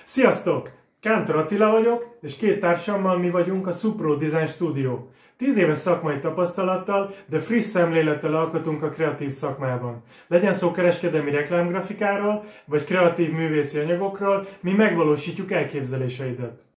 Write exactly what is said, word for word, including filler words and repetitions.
Sziasztok! Kántor Attila vagyok, és két társammal mi vagyunk a Supro Design Studio. Tíz éves szakmai tapasztalattal, de friss szemlélettel alkotunk a kreatív szakmában. Legyen szó kereskedelmi reklámgrafikáról, vagy kreatív művészi anyagokról, mi megvalósítjuk elképzeléseidet.